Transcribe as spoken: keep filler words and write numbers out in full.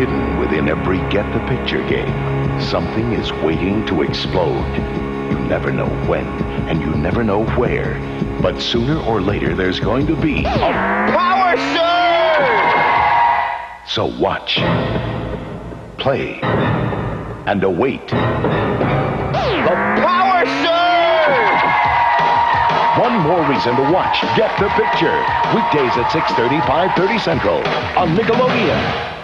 Hidden within every Get the Picture game, something is waiting to explode. You never know when, and you never know where, but sooner or later there's going to be a power surge! So watch, play, and await the power surge! One more reason to watch Get the Picture. Weekdays at six thirty, five thirty Central on Nickelodeon.